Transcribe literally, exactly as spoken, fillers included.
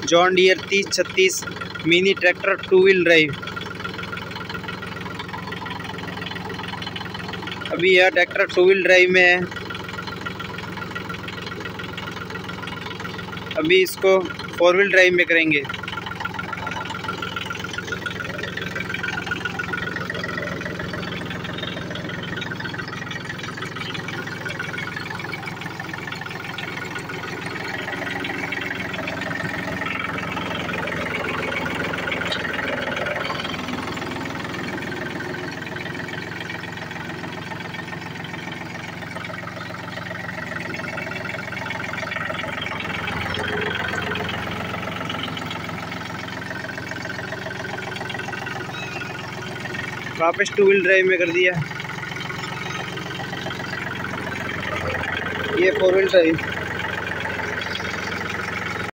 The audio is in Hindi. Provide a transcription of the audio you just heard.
जॉन डियर तीस छत्तीस mini tractor two wheel drive. अभी यह ट्रैक्टर टू व्हील ड्राइव में है। अभी इसको फोर व्हील ड्राइव में करेंगे। वापस टू व्हील ड्राइव में कर दिया। ये फोर व्हील ड्राइव।